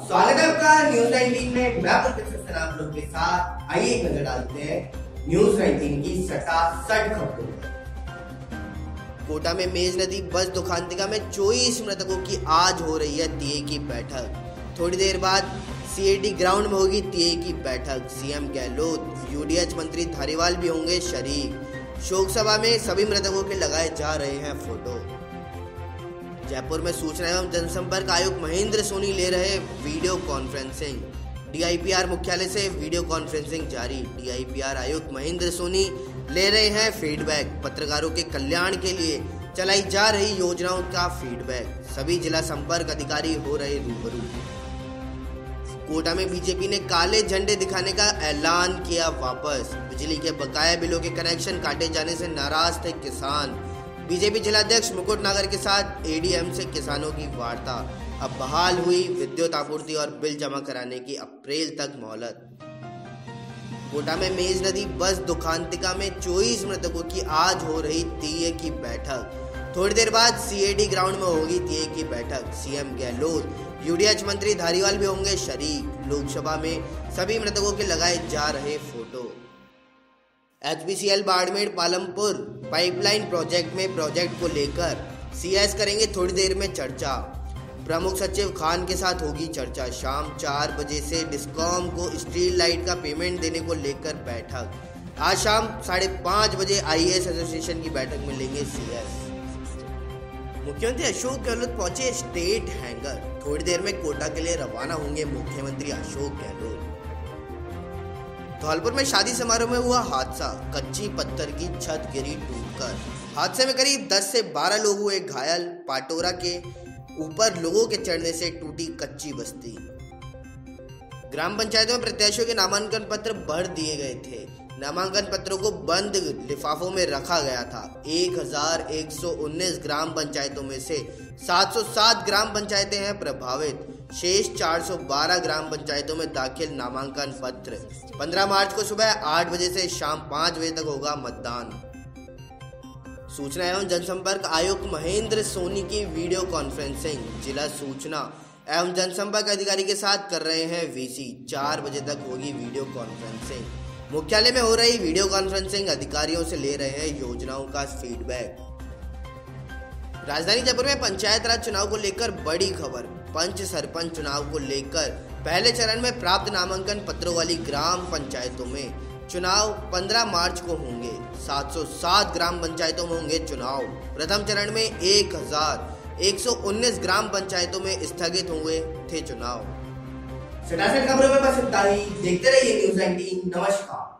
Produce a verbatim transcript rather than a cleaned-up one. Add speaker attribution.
Speaker 1: स्वागत है आपका न्यूज नाइनटीन में। मैं प्रोफेसर सर आप लोग के साथ आइए एक नजर डालते हैं न्यूज नाइनटीन की सटासट खबरों पर।
Speaker 2: कोटा में मेज नदी बस दुखांतिका में चौबीस मृतकों की आज हो रही है टीए की बैठक। थोड़ी देर बाद सीएडी ग्राउंड में होगी टीए की बैठक। सीएम गहलोत, यूडीएच मंत्री धारीवाल भी होंगे शरीक। शोक सभा में सभी मृतकों के लगाए जा रहे हैं फोटो। जयपुर में सूचना एवं जनसंपर्क आयुक्त महेंद्र सोनी ले रहे वीडियो कॉन्फ्रेंसिंग। डीआईपीआर मुख्यालय से वीडियो कॉन्फ्रेंसिंग जारी। डीआईपीआर आयुक्त महेंद्र सोनी ले रहे हैं फीडबैक। पत्रकारों के कल्याण के लिए चलाई जा रही योजनाओं का फीडबैक। सभी जिला संपर्क अधिकारी हो रहे रूबरू। कोटा में बीजेपी ने काले झंडे दिखाने का ऐलान किया वापस। बिजली के बकाया बिलों के कनेक्शन काटे जाने से नाराज थे किसान। बीजेपी जिलाध्यक्ष मुकुट नागर के साथ एडीएम से किसानों की वार्ता। अब बहाल हुई विद्युत आपूर्ति और बिल जमा कराने की अप्रैल तक मोहलत। कोटा में मेज नदी बस दुखांतिका में चौबीस मृतकों की आज हो रही टीए की बैठक। थोड़ी देर बाद सीएडी ग्राउंड में होगी टीए की बैठक। सीएम गहलोत, यूडीएच मंत्री धारीवाल भी होंगे शरीक। लोकसभा में सभी मृतकों के लगाए जा रहे फोटो। HPCL Barmer Palampur pipeline project में प्रोजेक्ट को लेकर सीएस करेंगे थोड़ी देर में चर्चा। प्रमुख सचिव खान के साथ होगी चर्चा। शाम चार बजे से डिस्कॉम को स्ट्रीट लाइट का पेमेंट देने को लेकर बैठक। आज शाम साढ़े पाँच बजे आईएएस एसोसिएशन की बैठक में लेंगे सीएस। मुख्यमंत्री अशोक गहलोत पहुंचे स्टेट हैंगर। थोड़ी देर में कोटा के लिए रवाना होंगे मुख्यमंत्री अशोक गहलोत। धौलपुर में शादी समारोह में हुआ हादसा। कच्ची पत्थर की छत गिरी टूटकर। हादसे में करीब दस से बारह लोग हुए घायल। पाटोरा के ऊपर लोगों के चढ़ने से टूटी कच्ची बस्ती। ग्राम पंचायतों में प्रत्याशियों के नामांकन पत्र भर दिए गए थे। नामांकन पत्रों को बंद लिफाफों में रखा गया था। एक हजार एक सौ उन्नीस ग्राम पंचायतों में से सात सौ सात ग्राम पंचायतें हैं प्रभावित। शेष चार सौ बारह ग्राम पंचायतों में दाखिल नामांकन पत्र। पंद्रह मार्च को सुबह आठ बजे से शाम पाँच बजे तक होगा मतदान। सूचना एवं जनसंपर्क आयुक्त महेंद्र सोनी की वीडियो कॉन्फ्रेंसिंग। जिला सूचना एवं जनसंपर्क अधिकारी के साथ कर रहे हैं वीसी। चार बजे तक होगी वीडियो कॉन्फ्रेंसिंग। मुख्यालय में हो रही वीडियो कॉन्फ्रेंसिंग अधिकारियों से ले रहे हैं योजनाओं का फीडबैक। राजधानी जयपुर में पंचायत राज चुनाव को लेकर बड़ी खबर। पंच सरपंच चुनाव को लेकर पहले चरण में प्राप्त नामांकन पत्रों वाली ग्राम पंचायतों में चुनाव पंद्रह मार्च को होंगे। सात सौ सात ग्राम पंचायतों में होंगे चुनाव। प्रथम चरण में एक हजार एक सौ उन्नीस ग्राम पंचायतों में स्थगित हुए थे चुनाव।
Speaker 1: सटासट खबरों में बस इतना ही। देखते रहिए न्यूज नाइनटीन। नमस्कार।